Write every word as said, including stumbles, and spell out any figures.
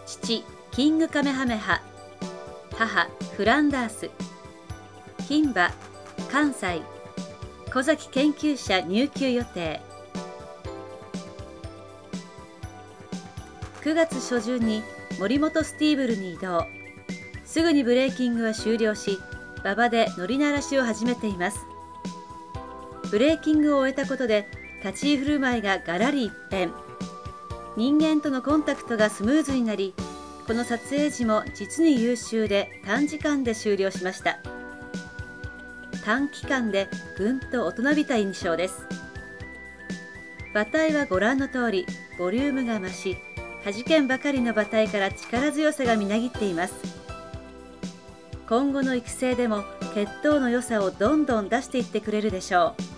父キングカメハメハ、母フランダース、牝馬関西、小崎研究者入厩予定。くがつ初旬に森本スティーブルに移動。すぐにブレーキングは終了し、馬場で乗り慣らしを始めています。ブレーキングを終えたことで立ち居振る舞いがガラリ一変。人間とのコンタクトがスムーズになり、この撮影時も実に優秀で短時間で終了しました。短期間でぐんと大人びた印象です。馬体はご覧の通りボリュームが増し、はじけんばかりの馬体から力強さがみなぎっています。今後の育成でも血統の良さをどんどん出していってくれるでしょう。